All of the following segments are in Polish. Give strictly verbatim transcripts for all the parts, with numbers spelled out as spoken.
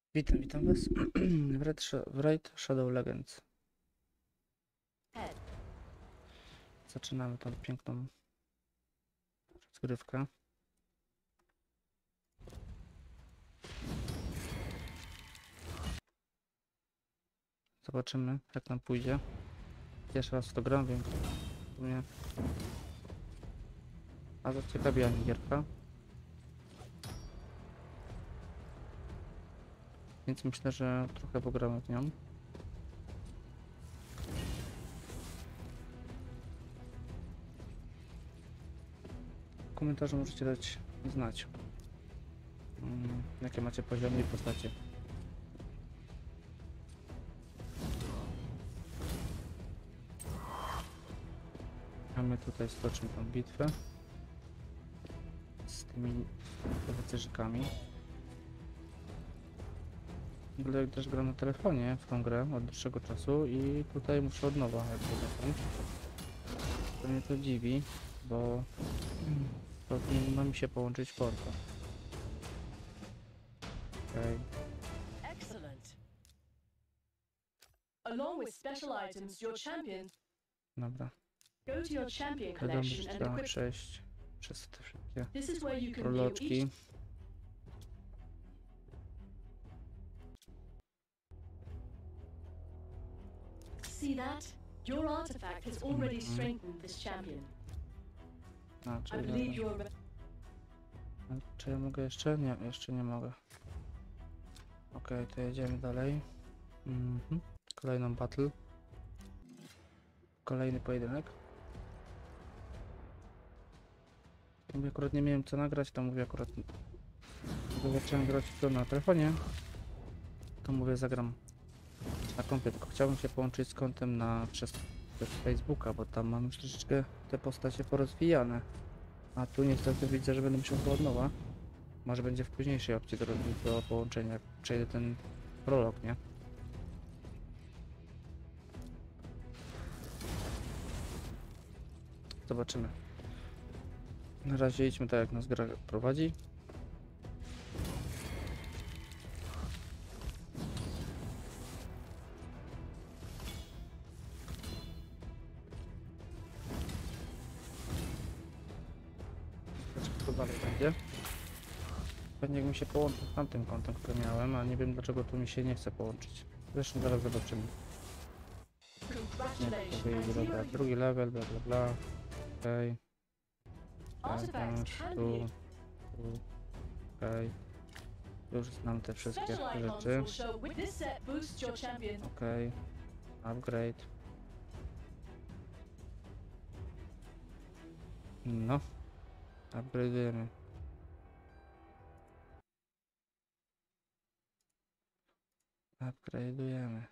Witam, witam was w Red Sh w Raid Shadow Legends. Zaczynamy tą piękną rozgrywkę. Zobaczymy, jak nam pójdzie. Pierwszy raz w to gram, więc w sumie a zaciekawiła mnie gierka. Więc myślę, że trochę pogramy w nią. W komentarzu możecie dać znać, mm, jakie macie poziomy i postacie. A my tutaj stoczymy tą bitwę z tymi rycerzykami. W ogóle też gram na telefonie w tą grę od dłuższego czasu i tutaj muszę od nowa jakby zacząć. To mnie to dziwi, bo powinno mi się połączyć porto. Okej. Excellent. Along with special items, your champion. Dobra. Go to your champion Wiadomo, że collection and trzeba equip. przejść przez te wszystkie This is where you can view proloczki. each. See that? Your artifact has already Mhm. strengthened this champion. A, I czyli believe dobra. you are. A, czy ja mogę jeszcze? Nie, jeszcze nie mogę. Okej, to jedziemy dalej. Mhm. Kolejną battle. Kolejny pojedynek. Mówię, akurat nie miałem co nagrać, to mówię akurat bo zacząłem grać w to na telefonie, to mówię zagram na kompie, tylko chciałbym się połączyć z kontem na przez, przez Facebooka, bo tam mam już troszeczkę te postacie porozwijane, a tu niestety widzę, że będę musiał chyba od nowa. Może będzie w późniejszej opcji do, do połączenia, jak przejdę ten prolog, nie? Zobaczymy. Na razie idźmy tak, jak nas gra prowadzi. Zobaczmy, co dalej będzie. Pewnie jakbym się połączył z tamtym kątem, który miałem, a nie wiem dlaczego tu mi się nie chce połączyć. Zresztą zaraz zobaczymy. Congratulations. Nie, And dobra, you drugi level, bla bla bla. Okej. artifacts can tu, be. tu. Okej. Już znam te wszystkie Special icons rzeczy. will show. With this set boosts your champion. Okej. Upgrade. No. Upgrade'ujemy. Upgrade'ujemy.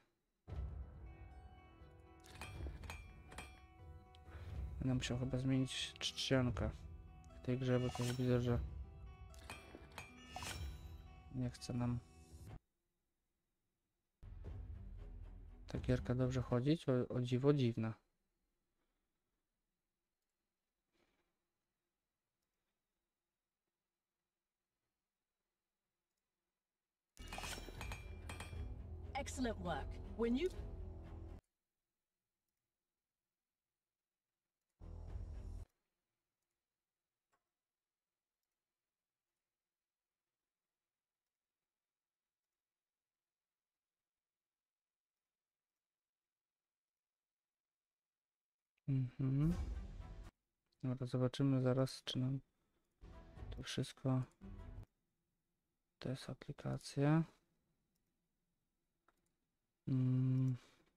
Będę musiał chyba zmienić czcionkę w tej grze, bo też widzę, że nie chce nam ta gierka dobrze chodzić, o, o dziwo dziwna. Excellent work. When you Mhm. Dobra, zobaczymy zaraz, czy nam to wszystko. To jest aplikacja. Mm.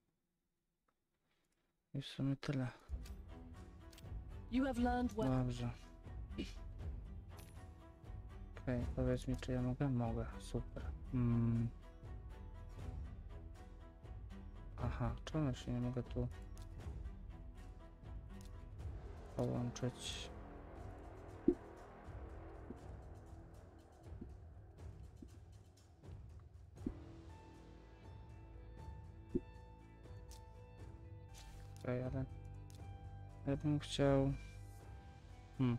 I w sumie tyle. you have learned well. Dobrze. Okej, okay, powiedz mi, czy ja mogę? Mogę, super. Mm. Aha, czemu się nie mogę tu połączyć? Okej, okay, ale ja bym chciał... Hmm.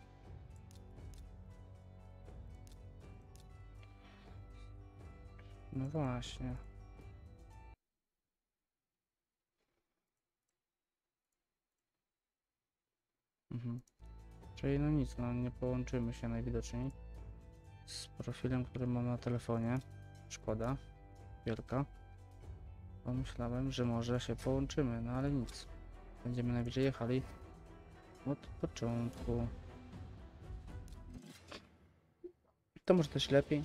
No właśnie. Mhm. Czyli no nic, no nie połączymy się najwidoczniej z profilem, który mam na telefonie. Szkoda. Wielka. Pomyślałem, że może się połączymy, no ale nic. Będziemy najwyżej jechali od początku. To może też lepiej.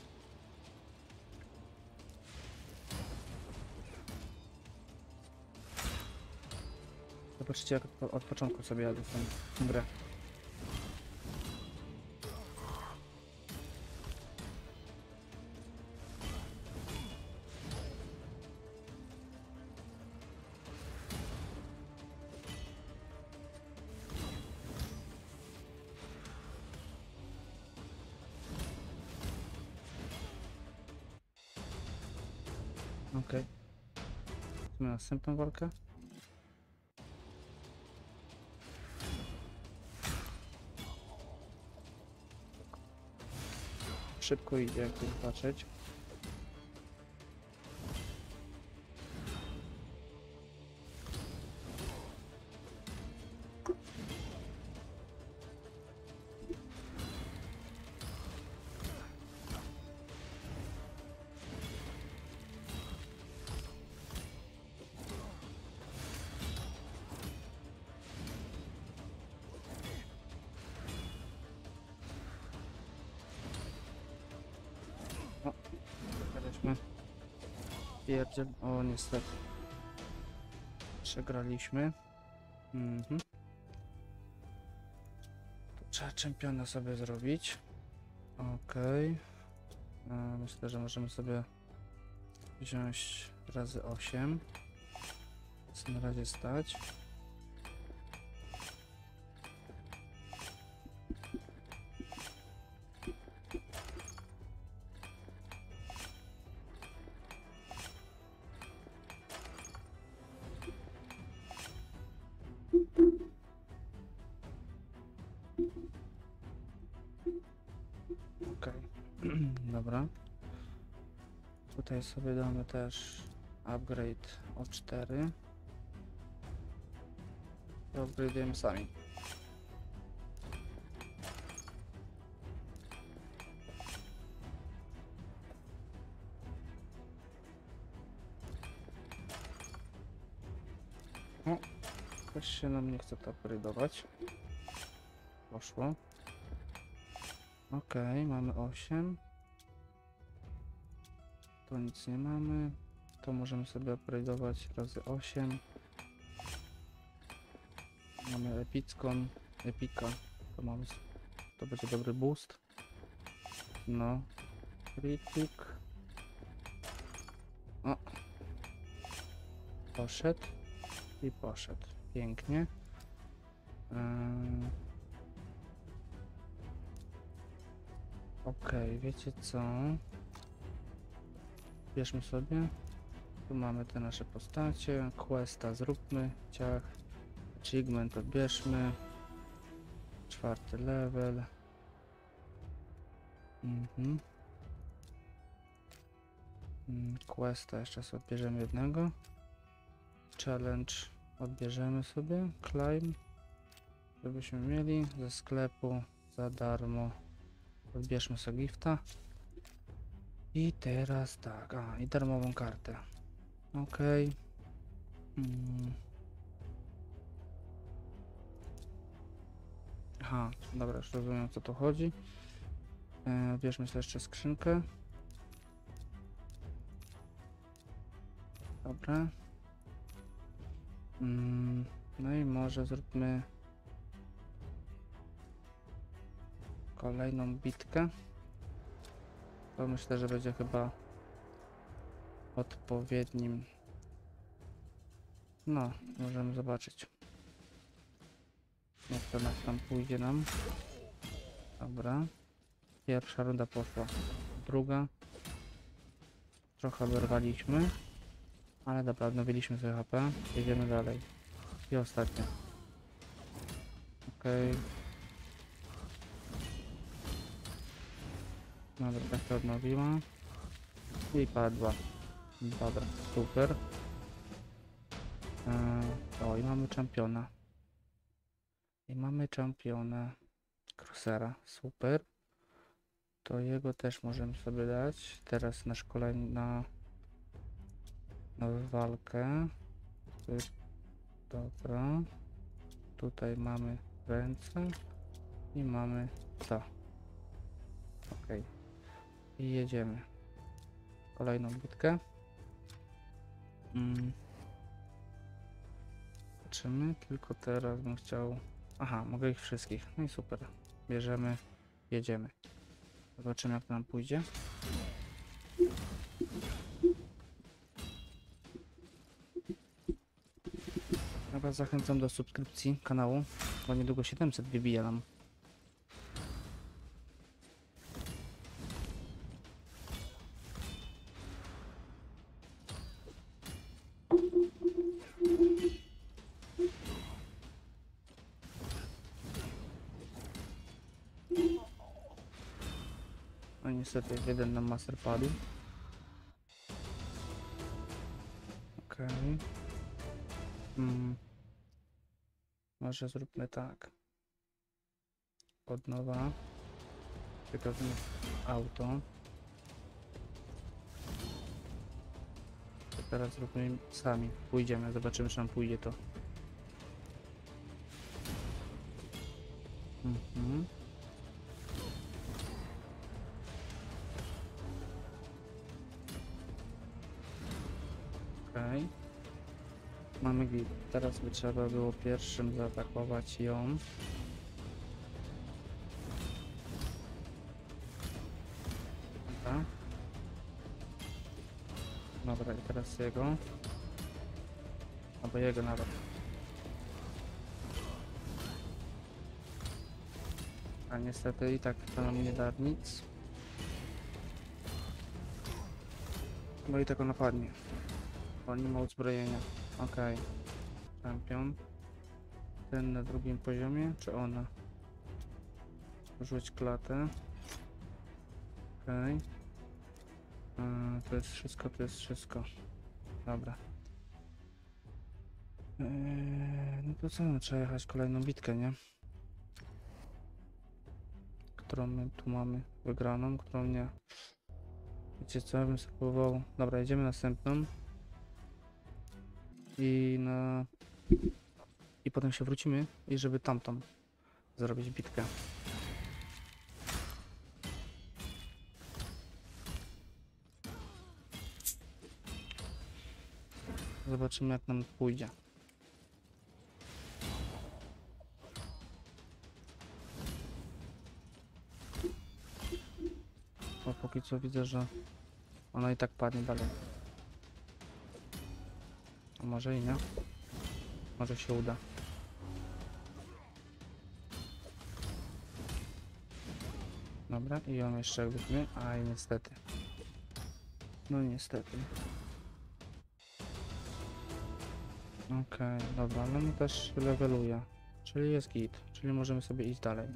Zobaczcie, jak od, od początku sobie jadę tę grę. Okej. Okay. Następną walkę. Szybko idzie, jak tu patrzeć. O, przegraliśmy. Pierdziel. O, niestety. Przegraliśmy. Mhm. To trzeba czempiona sobie zrobić. Okej. Okay. Myślę, że możemy sobie wziąć razy osiem. Co na razie stać. Okej. Okay. Dobra. Tutaj sobie damy też upgrade o cztery. To upgrade'ujemy sami. O, też się nam nie chce to upgrade'ować. Poszło. Okej, okay, mamy osiem. To nic nie mamy. To możemy sobie upgrade'ować razy osiem. Mamy epicką, epika. To mamy, to będzie dobry boost. No. Critic. O. Poszedł. I poszedł. Pięknie. Yy. Okej, okay, wiecie co? Bierzmy sobie. Tu mamy te nasze postacie. Questa zróbmy. Ciach. Achievement odbierzmy. Czwarty level. Mhm. Questa jeszcze sobie odbierzemy jednego. Challenge odbierzemy sobie. Climb. Żebyśmy mieli ze sklepu za darmo. Odbierzmy sobie gifta. I teraz tak. A, i darmową kartę. Ok. Hmm. Aha, dobra, już rozumiem, o co tu chodzi. E, bierzmy sobie jeszcze skrzynkę. Dobra. Mm, no i może zróbmy kolejną bitkę. To myślę, że będzie chyba odpowiednim. No, możemy zobaczyć, jak to nas tam pójdzie nam. Dobra. Pierwsza runda poszła. Druga. Trochę oberwaliśmy. Ale dobra, odnowiliśmy sobie H P. Jedziemy dalej. I ostatnia. Okej. Okay. Dobra, tak to odnowiła. I padła. Dobra, super. Eee, o, i mamy czempiona. I mamy czempiona. Crossera, super. To jego też możemy sobie dać. Teraz na szkolenie, na, na walkę. Tu, dobra. Tutaj mamy ręce. I mamy to. Ok. I jedziemy. Kolejną bitkę. Mm. Patrzymy, tylko teraz bym chciał... Aha, mogę ich wszystkich. No i super. Bierzemy, jedziemy. Zobaczymy, jak to nam pójdzie. Ja was zachęcam do subskrypcji kanału, bo niedługo siedemset wybija nam. No niestety jeden nam master padł. Okej. Okay. Hmm. Może zróbmy tak. Od nowa. Przykazujemy auto. To teraz zróbmy sami. Pójdziemy, zobaczymy, czy nam pójdzie to. Mhm. Okej. Okay. Mamy git. Teraz by trzeba było pierwszym zaatakować ją. Dobra. Dobra, i teraz jego. Albo jego nawet. A niestety i tak to nam nie da nic. No i tego napadnie. Bo nie ma uzbrojenia. Okej. Okay. Champion. Ten na drugim poziomie, czy ona? Rzuć klatę. Okej. Okay. To jest wszystko, to jest wszystko. Dobra. Eee, no to co, no, trzeba jechać kolejną bitkę, nie? Którą my tu mamy wygraną, którą nie. Wiecie co, ja bym spróbował. Dobra, jedziemy następną. I na... I potem się wrócimy i żeby tamtą zrobić bitkę. Zobaczymy, jak nam pójdzie. Bo póki co widzę, że ona i tak padnie dalej. A może i nie? Może się uda. Dobra, i ją jeszcze jakbyśmy... Aj, niestety. No niestety. Okej, okay, dobra, ale no też leveluje. Czyli jest git, czyli możemy sobie iść dalej.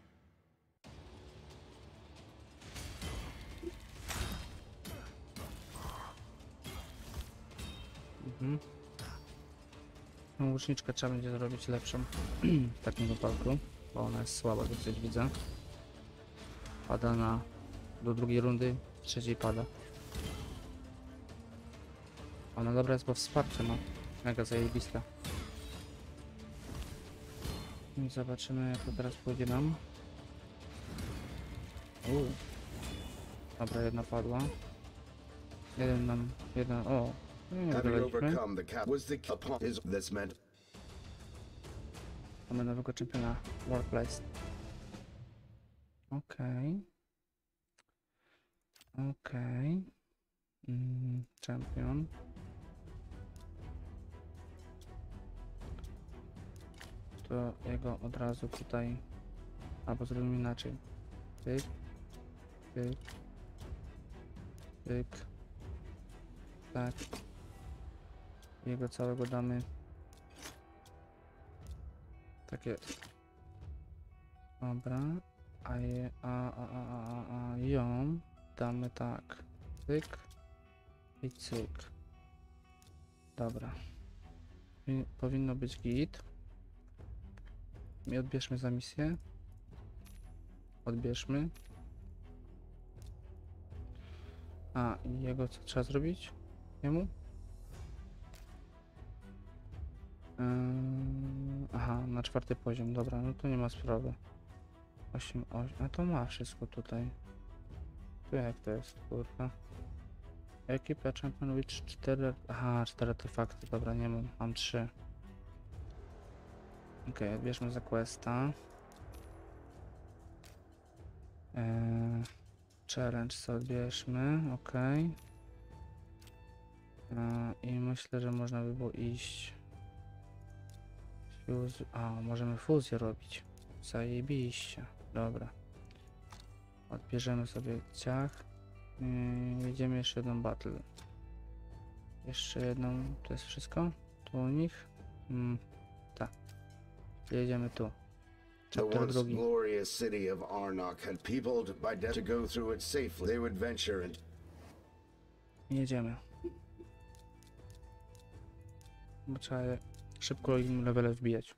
Mhm. No, łuczniczkę trzeba będzie zrobić lepszą w takim wypadku, bo ona jest słaba, dosyć widzę. Pada na... do drugiej rundy, trzeciej pada. Ona dobra jest, bo wsparcie ma. Mega zajebista. I zobaczymy, jak to teraz pójdzie nam. Uuu. Dobra, jedna padła. Jeden nam... jeden... o! Nie wygraliśmy. Mamy nowego czempiona. Workplace. Okej. Okay. Okej. Okay. Mm, champion. To jego od razu tutaj... Albo zrobimy inaczej. Pyk. Pyk. Pyk. Tak. Jego całego damy... Takie... Dobra. A, je, a, a, a, a, a ją damy tak. Pyk. I cyk. Dobra. I powinno być git. I odbierzmy za misję. Odbierzmy. A, i jego co trzeba zrobić? Jemu? Yy, aha, na czwarty poziom, dobra, no to nie ma sprawy. osiem, osiem, a to ma wszystko tutaj. Tu jak to jest, kurwa. Ekipa Champion Witch cztery, aha, cztery artefakty, dobra, nie mam, mam trzy. Okej, okay, odbierzmy za questa. Eee, challenge sobie odbierzmy, okej. Okay. Eee, I myślę, że można by było iść... Fuse... A, możemy fuzję robić. Zajebiście, dobra. Odbierzemy sobie ciach. Yy, jedziemy jeszcze jedną battle. Jeszcze jedną, to jest wszystko? Tu u nich? Mm, tak. Jedziemy tu. The Chapter once drugi. glorious city of Arnok had peopled by death to go through it safely. They would venture and Jedziemy. Bo trzeba szybko im levele wbijać.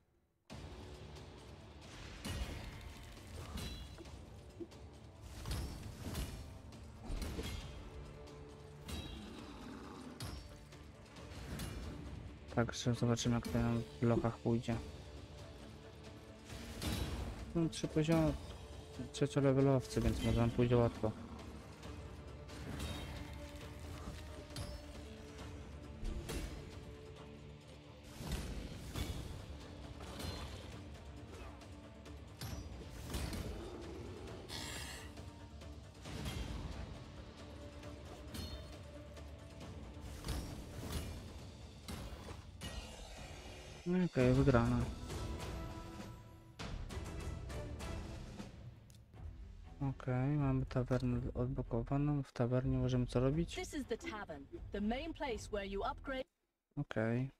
Tak, że zobaczymy jak to nam w blokach pójdzie. No trzy poziomy, trzeciolevelowcy, więc może nam pójdzie łatwo. No okej, okay, wygrana. Okej, okay, mamy tawernę odblokowaną. W tawernie możemy co robić? This is the tavern, the main place where you upgrade. Okej. Okay.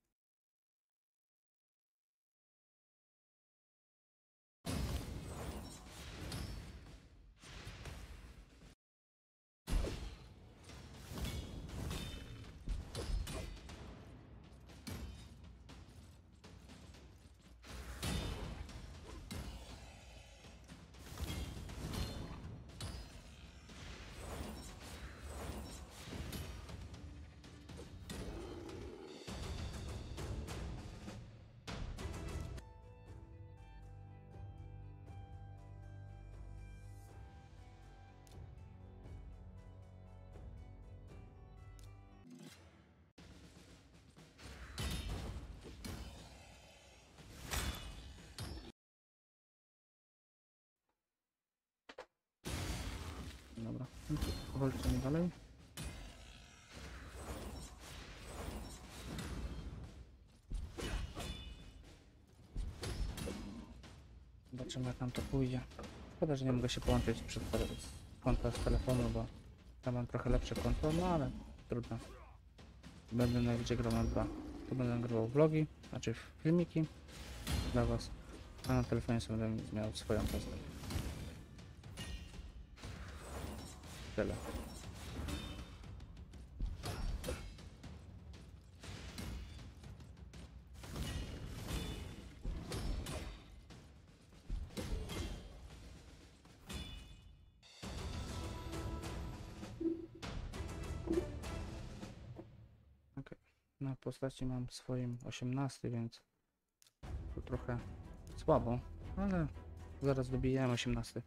Dobra, walczymy dalej. Zobaczymy jak nam to pójdzie. Szkoda, że nie mogę się połączyć przed konta z telefonu, bo ja mam trochę lepsze konto, no ale trudno. Będę najwyżej grał na dwa. Tu będę nagrywał vlogi, znaczy filmiki dla was, a na telefonie sobie będę miał swoją postać. Tyle. Okay. Na postaci mam swoim osiemnasty, więc to trochę słabo, ale zaraz dobijemy osiemnasty.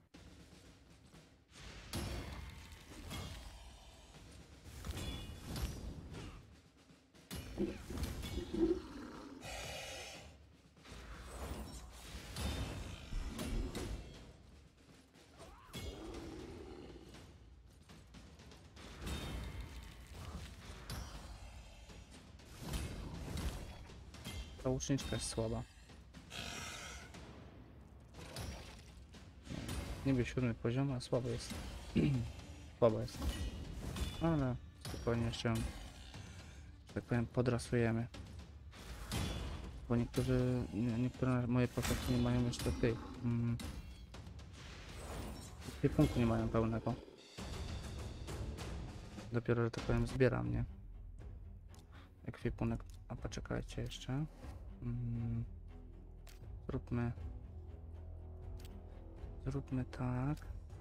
Ta łuczniczka jest słaba. Niby siódmy poziom, a słabo jest. Słaba jest. Ale spokojnie jeszcze ją, tak powiem, podrasujemy. Bo niektórzy, nie, niektóre moje postaci nie mają jeszcze tych. Mm, tych punktów nie mają pełnego. Dopiero, że tak powiem, zbieram, nie? Ekwipunek. A poczekajcie jeszcze. Mm. Zróbmy. Zróbmy tak.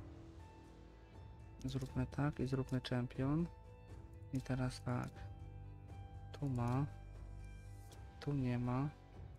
Zróbmy tak i zróbmy champion. I teraz tak. Tu ma. Tu nie ma.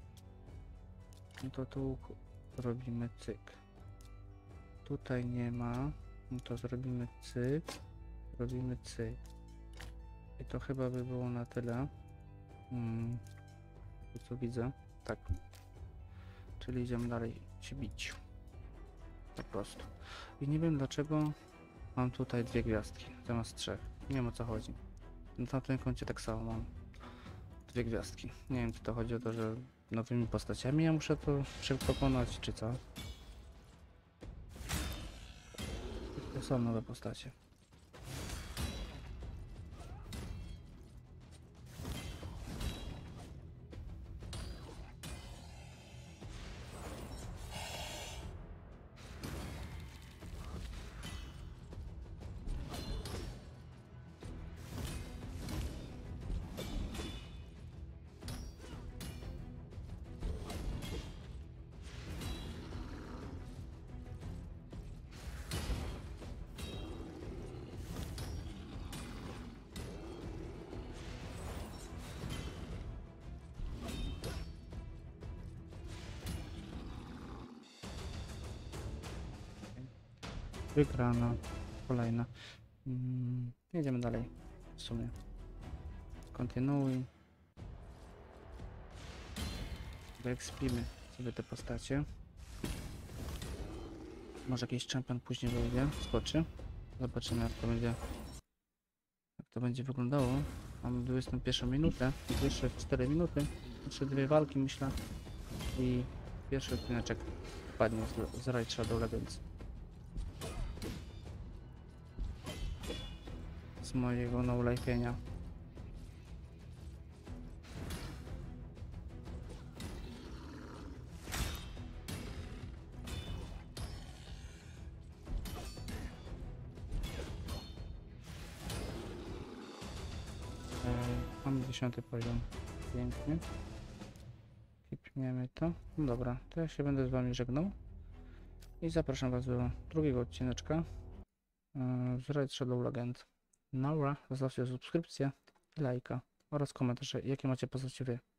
No to tu robimy cyk. Tutaj nie ma. No to zrobimy cyk. Robimy cyk. I to chyba by było na tyle. Hmm. To co widzę. Tak. Czyli idziemy dalej się bić. Po prostu. I nie wiem dlaczego mam tutaj dwie gwiazdki zamiast trzech. Nie wiem o co chodzi. Na tamtym koncie tak samo mam dwie gwiazdki. Nie wiem czy to chodzi o to, że nowymi postaciami ja muszę to szybko pokonać, czy co? To są nowe postacie. Wygrana. Kolejna. Mm, jedziemy dalej. W sumie. Kontynuuj. Wyekspimy sobie te postacie. Może jakiś champion później wyjdzie, skoczy. Zobaczymy jak to będzie. Jak to będzie wyglądało. Mamy dwudziestą pierwszą minutę. Jeszcze cztery minuty. Jeszcze dwie walki myślę. I pierwszy odcineczek padnie z, z Raid Shadow Legends. Z mojego no-life'enia. Mamy dziesiąty poziom. Pięknie. Kipniemy to. No dobra, to ja się będę z wami żegnał. I zapraszam was do drugiego odcineczka yy, z Raid Shadow Legends. Dobra, zostawcie subskrypcję, lajka oraz komentarze, jakie macie postacie wy.